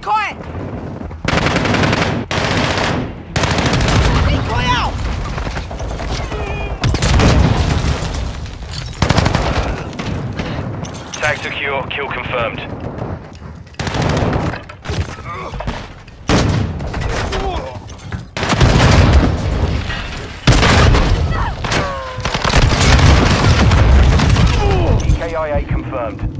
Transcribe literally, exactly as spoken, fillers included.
decoy! Decoy out! Tag secure, kill confirmed. E K I A confirmed.